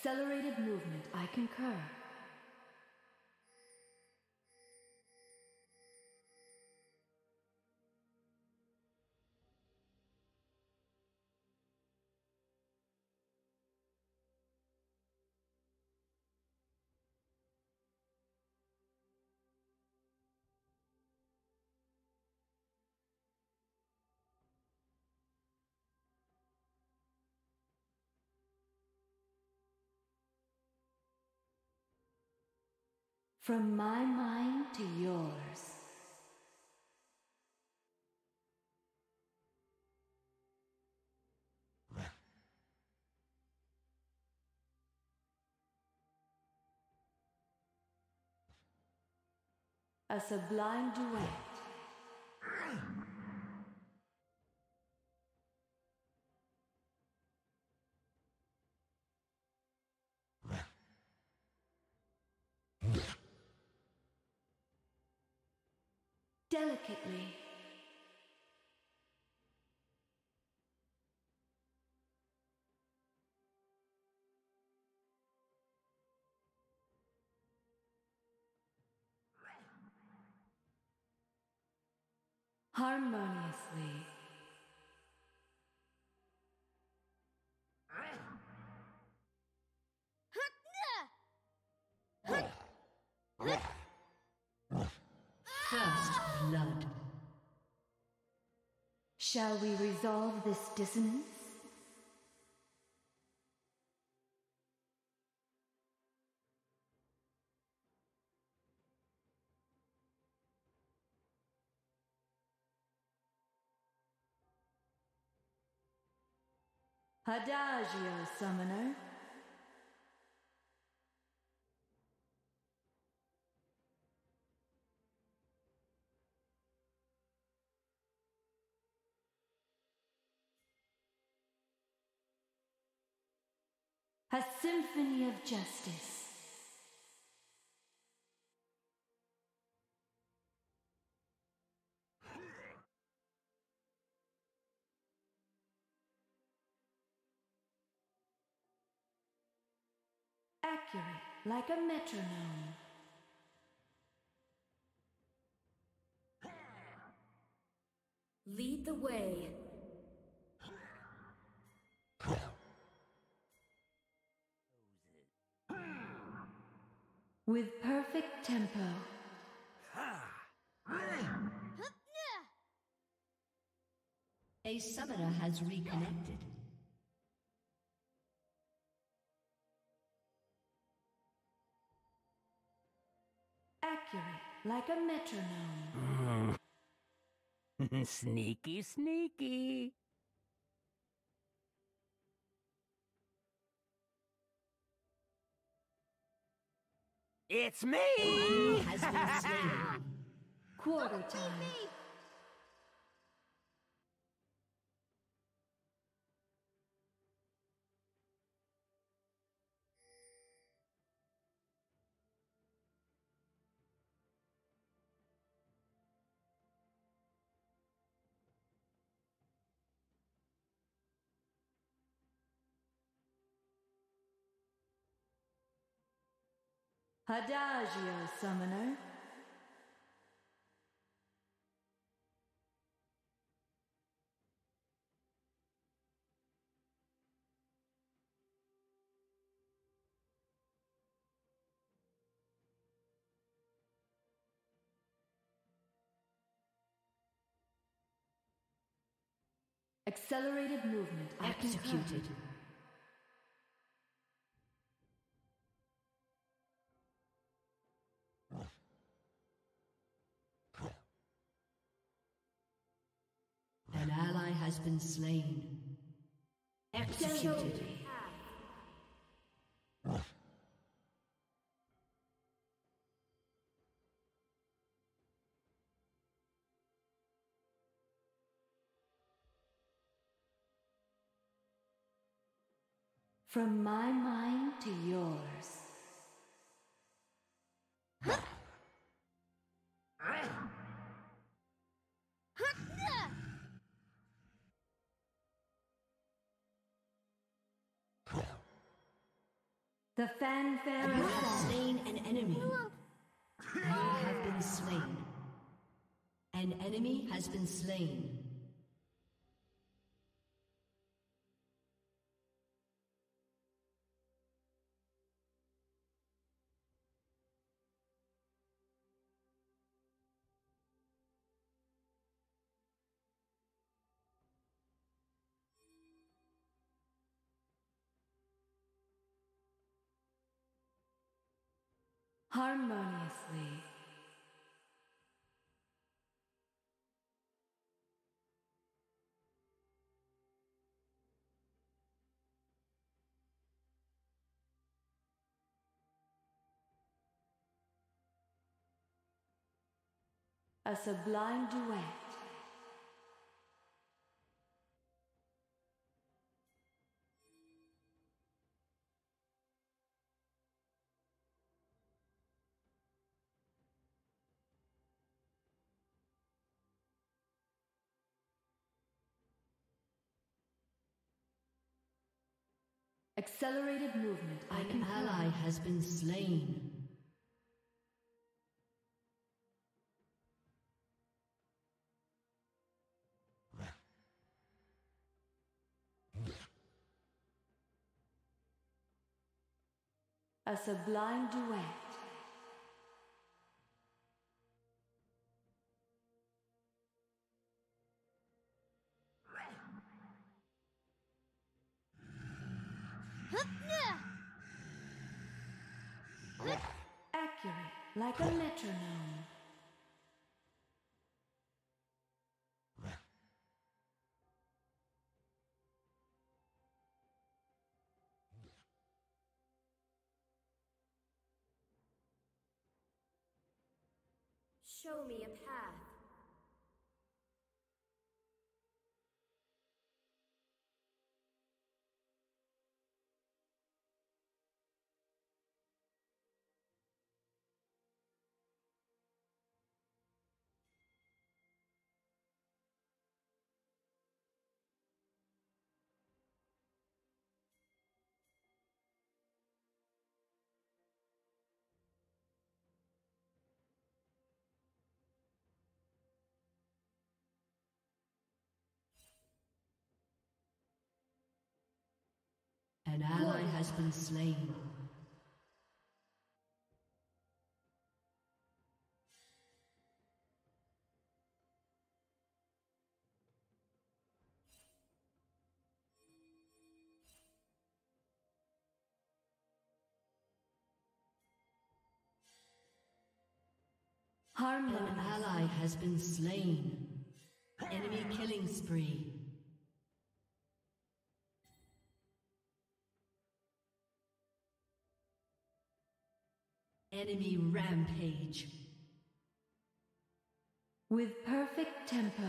Accelerated movement, I concur. From my mind to yours. A sublime duet. Delicately. Harmoniously. First blood. Shall we resolve this dissonance? Adagio, summoner. A symphony of justice. Accurate, like a metronome. Lead the way. With perfect tempo. A summoner has reconnected. Accurate, like a metronome. Sneaky, sneaky. It's me! Has been slain. Quarter time. Adagio, summoner. Accelerated movement. Executed. An ally has been slain. Executed. From my mind to yours. The fanfare You is have set. slain an enemy. You have been slain. An enemy has been slain. Harmoniously. A sublime duet. Accelerated movement. I An concur. ally has been slain. A sublime duet. Accurate, like a metronome. Show me a path. An ally has been slain. An Harmonious. ally has been slain. Enemy killing spree. Enemy rampage. With perfect tempo.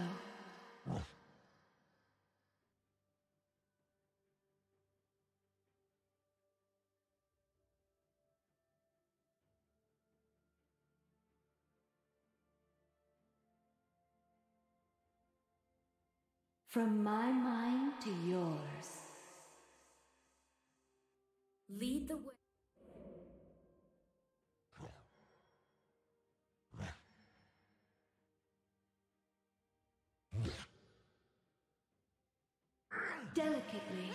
From my mind to yours. Lead the way. Delicately.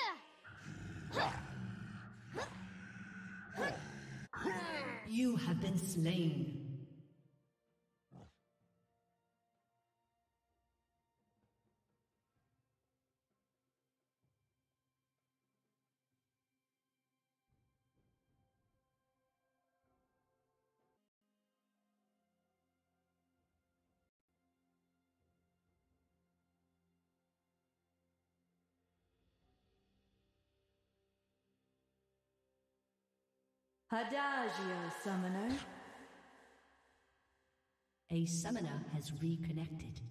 You have been slain. Adagio, summoner. A summoner has reconnected.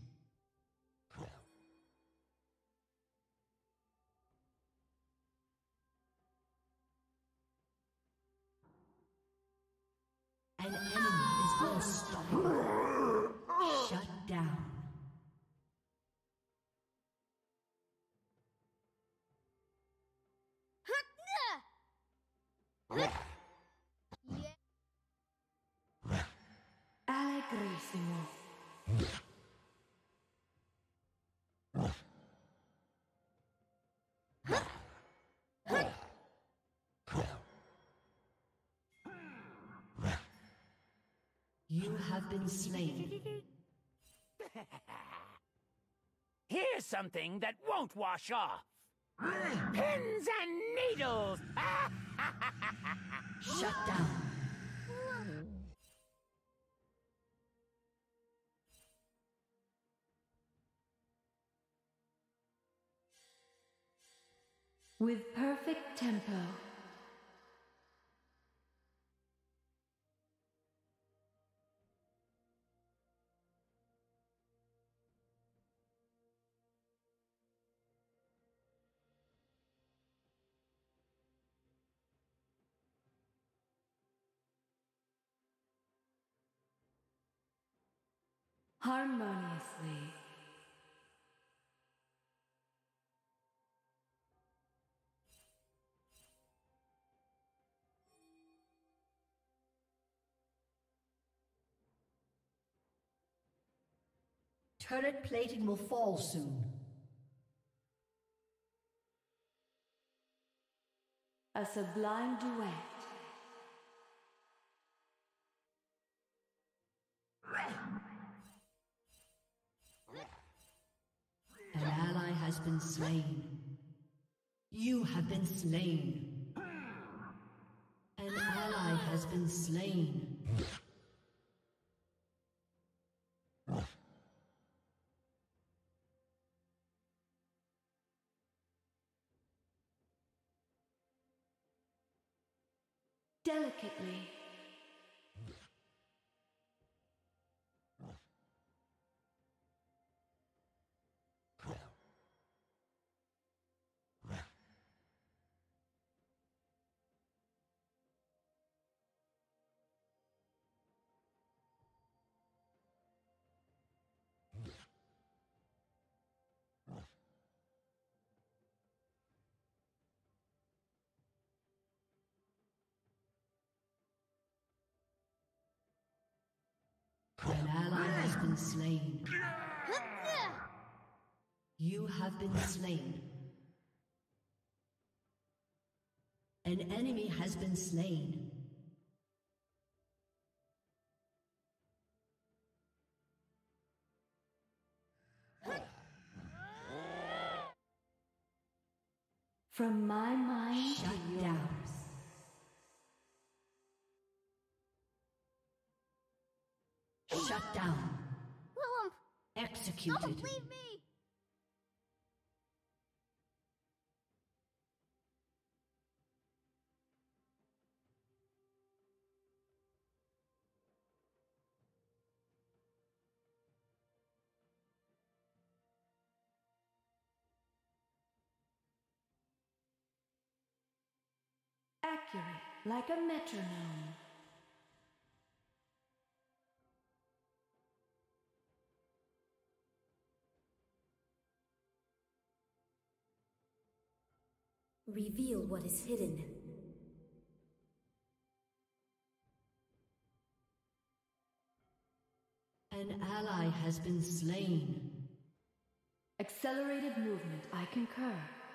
An enemy is unstoppable. Shut down. Allegrissimo. You have been slain. Here's something that won't wash off. Pins and needles! Shut down. With perfect tempo. Harmoniously. Turret plating will fall soon. A sublime duet. An ally has been slain. You have been slain. An ally has been slain. Delicately. An ally has been slain. You have been slain. An enemy has been slain. From my mind Shut to yours. down. Shut down. Executed. Don't leave me! Accurate, like a metronome. Reveal what is hidden. An ally has been slain. Accelerated movement, I concur.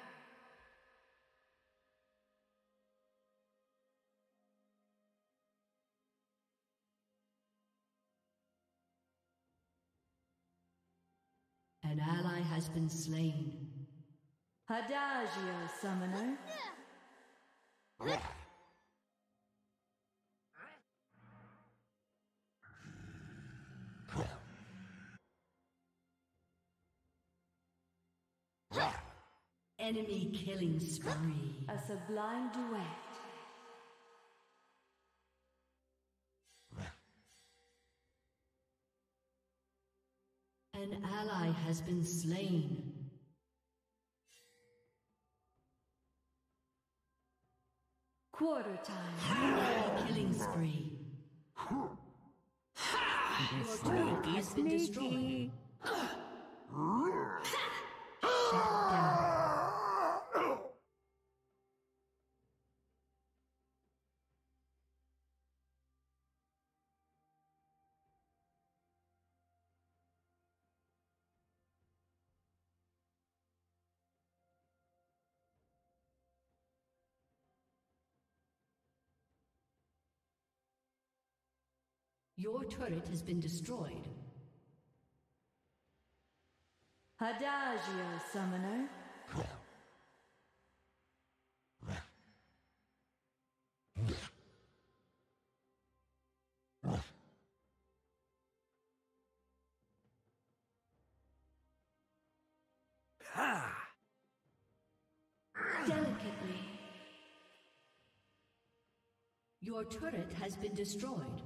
An ally has been slain. Adagio, summoner. Enemy killing spree. A sublime duet. An ally has been slain. Quarter time. Killing spree. Your turret has been destroyed. Shut down. Your turret has been destroyed. Adagio, summoner. Delicately. Your turret has been destroyed.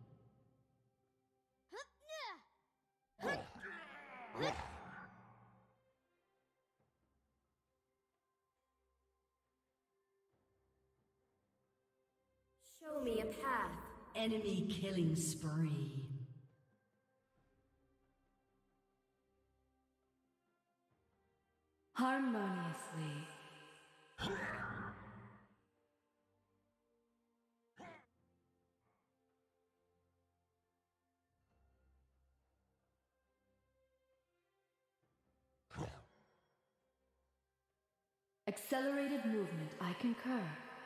Show me a path. Enemy killing spree. Harmoniously. Accelerated movement, I concur.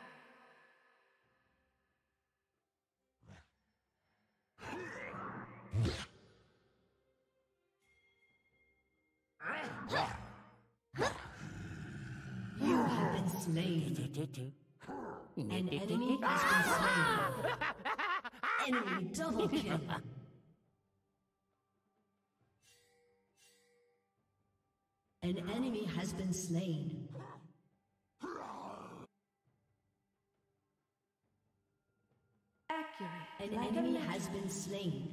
You have been slain. An enemy has been slain. Enemy double kill. An enemy has been slain. Accurate. An like enemy a has been slain.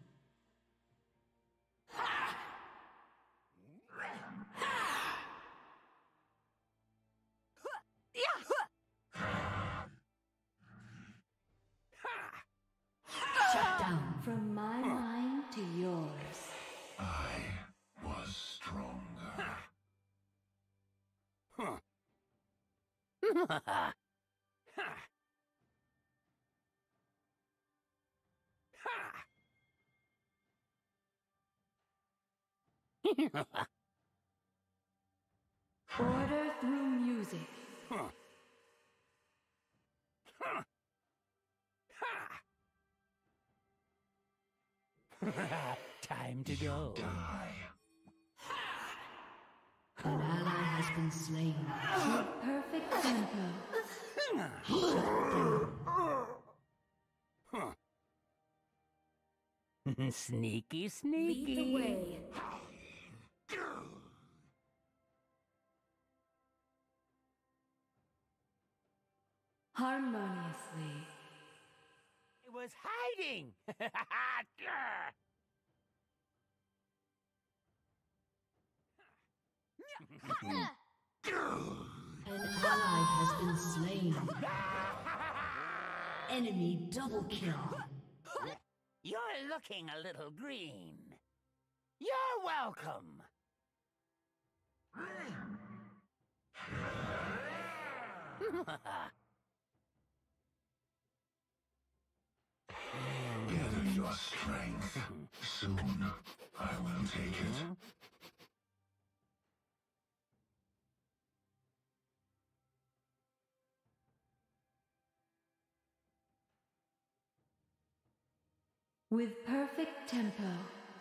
Shut down. From my mind to yours. I was stronger. Order through music. Time to go. Die. An ally has been slain. Perfect tempo. Sneaky, Lead sneaky. the way. Harmoniously. It was hiding. An ally has been slain. Enemy double kill. You're looking a little green. You're welcome. Gather your strength. Soon I will take it. With perfect tempo.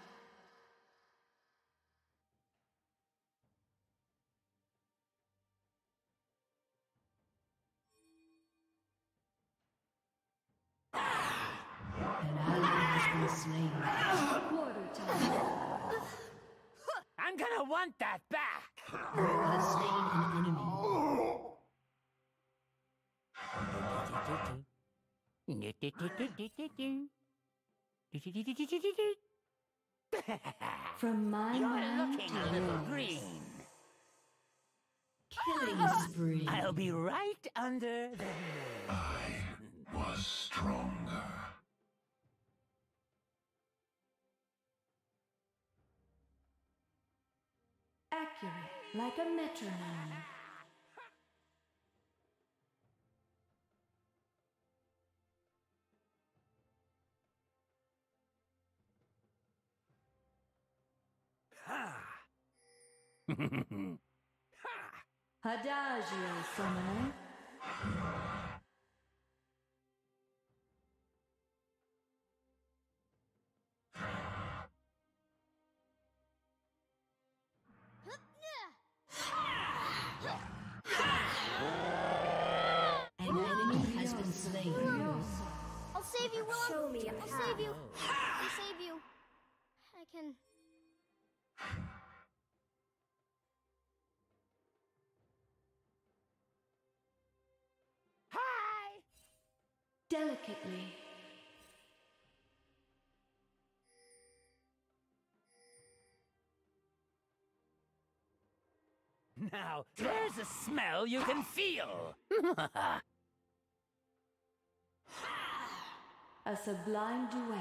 An ally has been slain. Quarter time. I'm gonna want that back. You have slain an enemy. From my You're mind looking to a little yours. green. Killing spree. I'll be right under the I was stronger. Accurate, like a metronome. Adagio, summoner. me a path. I'll save you. I'll save you. I can. Hi! Delicately. Now, there's a smell you can feel. A sublime duet.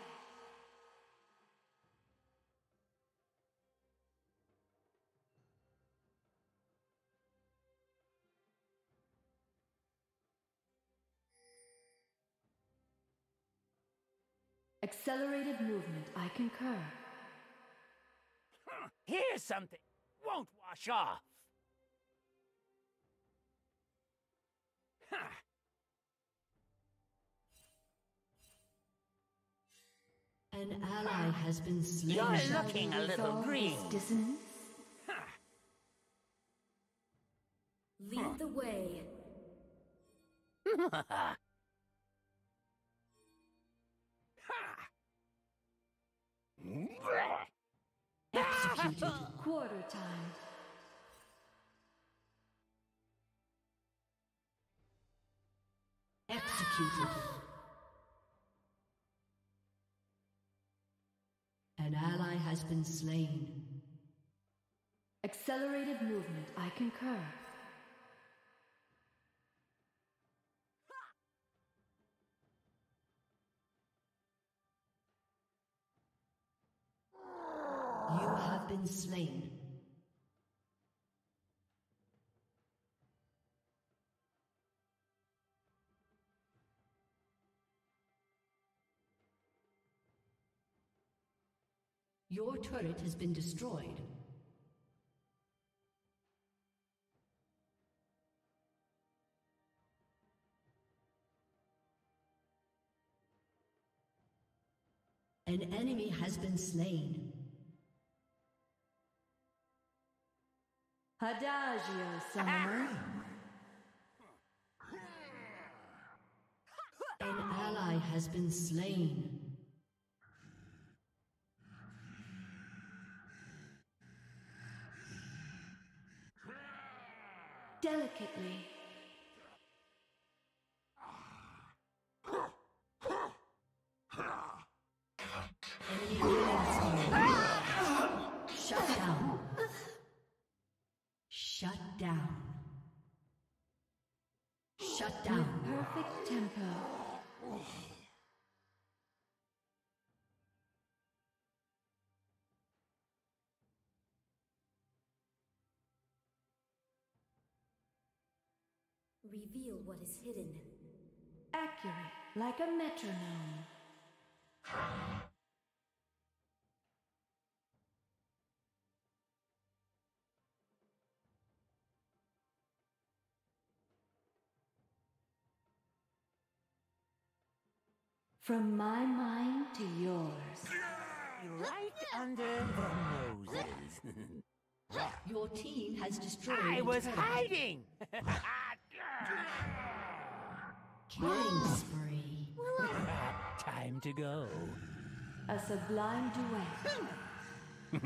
Accelerated movement, I concur. Here's something won't wash off. An ally has been slain. You're looking a little Resolve green. this dissonance. Lead the way. Executed. Quarter time. Executed. An ally has been slain. Accelerated movement, I concur. You have been slain. Your turret has been destroyed. An enemy has been slain. Adagio, summoner. An ally has been slain. Delicately. Enemy killing spree. Shut down. Shut down. Shut down. Perfect tempo. Reveal what is hidden. Accurate, like a metronome. From my mind to yours. Right under the noses. Your team has destroyed. I a was turret. hiding! Killing spree. Time to go. A sublime duet.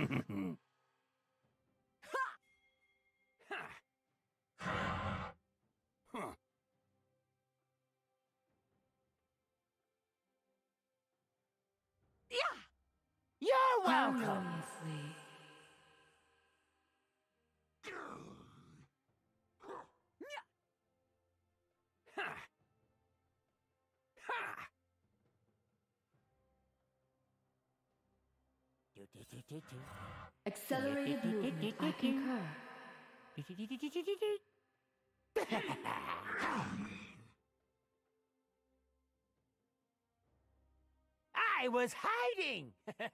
You're welcome! Harmoniously. Accelerated movement, I concur. I was hiding!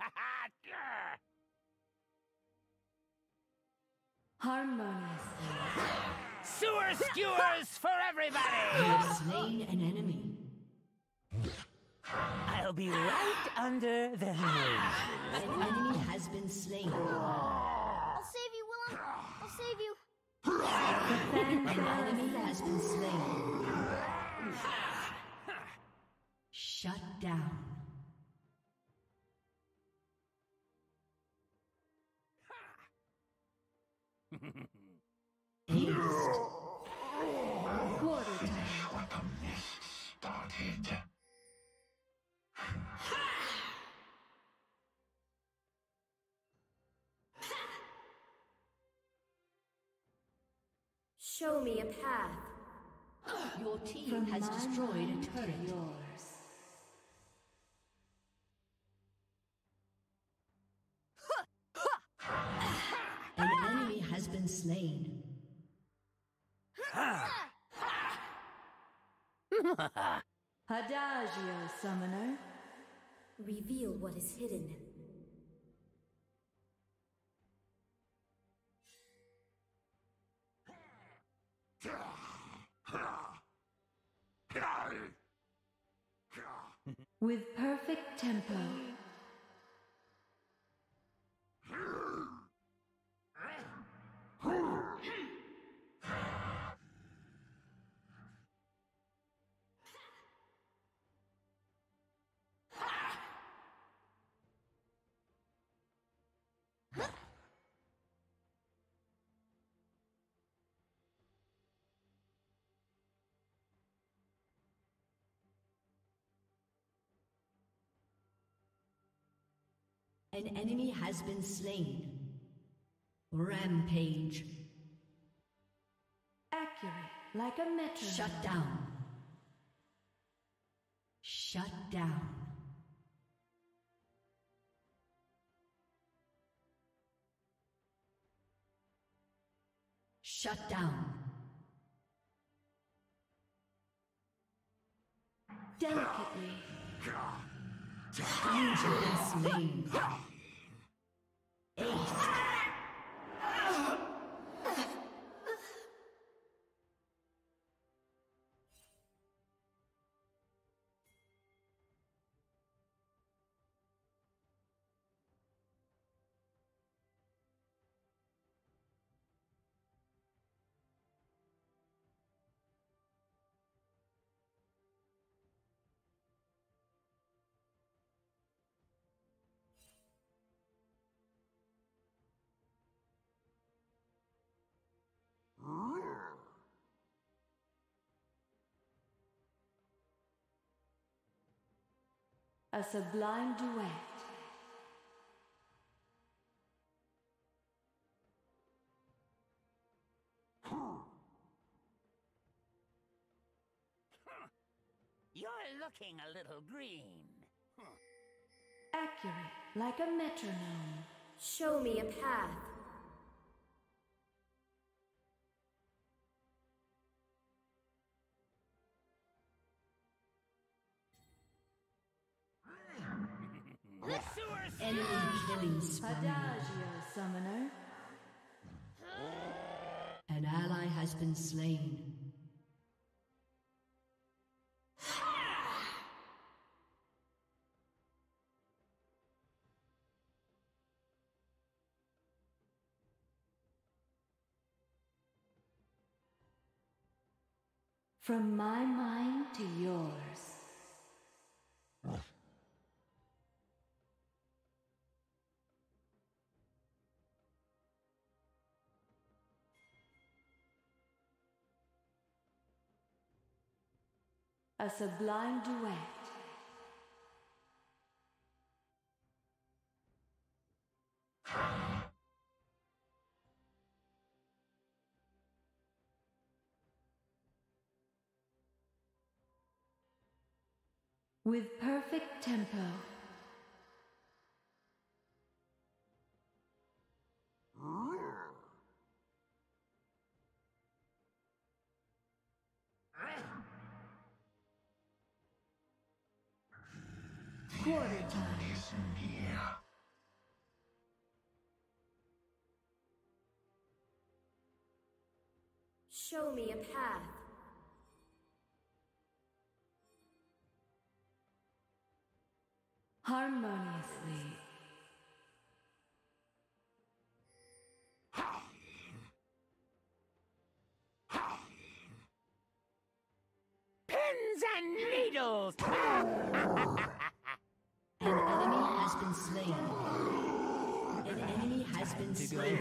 Harmoniously. Sewer skewers for You everybody! have slain an enemy. I'll be right under the nose. An enemy has been slain. I'll save you, Willem. I'll save you. An enemy has been slain. Shut down. Aced. Quarter time. Finish what the mist started. Show me a path. Your team From has my destroyed a mind to turret. yours. An enemy has been slain. Adagio, summoner. Reveal what is hidden. With perfect tempo. An enemy has been slain. Rampage. Accurate, like a metronome. Shut down. Shut down. Shut down. Delicately. Huge has been slain. Ace. A sublime duet. You're looking a little green. Accurate, like a metronome. Show me a path. The sewer Enemy killing spree. Adagio, summoner. An ally has been slain. From my mind to yours. A sublime duet. With perfect tempo. Quarter time. Is near. Show me a path. Harmoniously. pins and needles. slain. An enemy has been slain.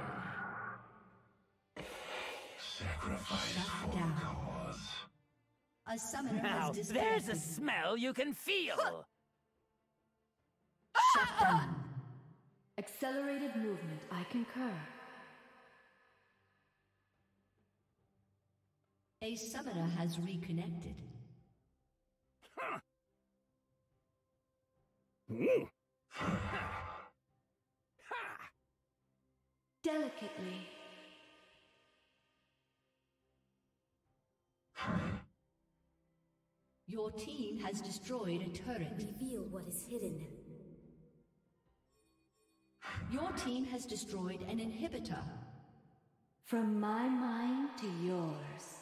Sacrifice Shut for down. cause. A summoner Now, has there's a disconnected. smell you can feel. Shut down. Accelerated movement, I concur. A summoner has reconnected. Delicately. Your team has destroyed a turret. Reveal what is hidden. Your team has destroyed an inhibitor. From my mind to yours.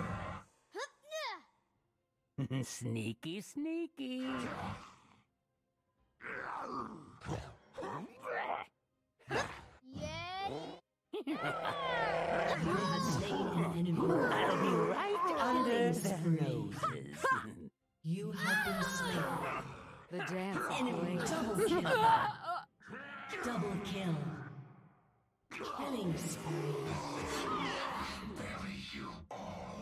Sneaky, sneaky. Yes. You have slain an enemy. I'll be right under Killing their spree. noses. You have been slain. The dance Enemy double kill. Double kill. Killing spree. Bury you all.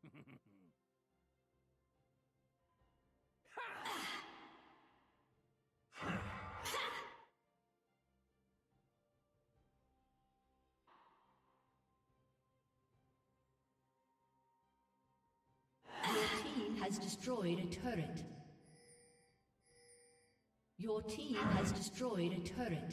Your team has destroyed a turret. Your team has destroyed a turret.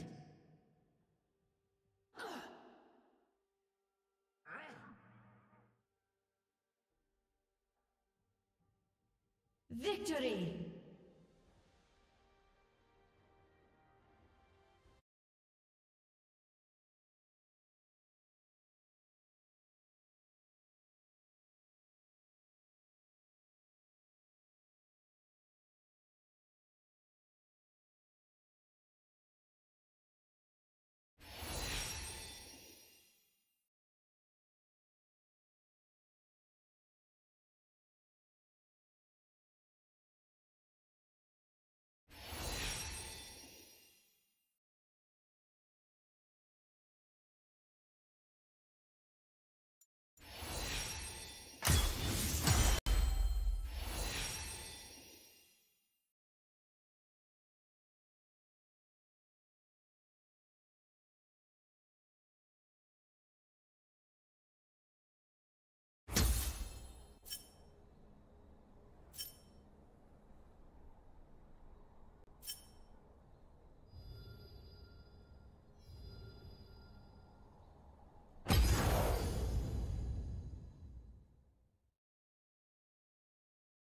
Victory!